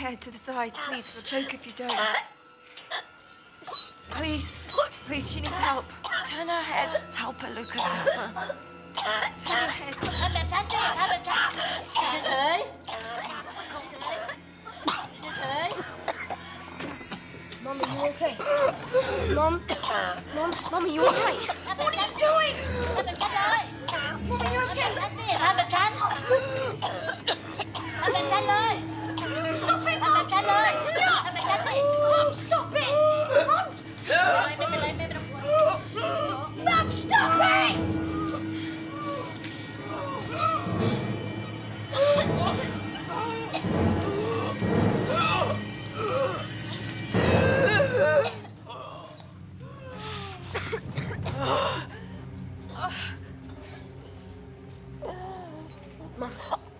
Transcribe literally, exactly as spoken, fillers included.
head to the side, please. We'll choke if you don't. Please. Please, she needs help. Turn her head. Help her, Lucas. Help her. Turn her head. Mom, are you okay? Mom? Mom? Mom, are you okay? What are you doing? Mom, are you okay? Stop it, Mom! That's enough! Mom, stop it! Mom! Mom, stop it! Mom.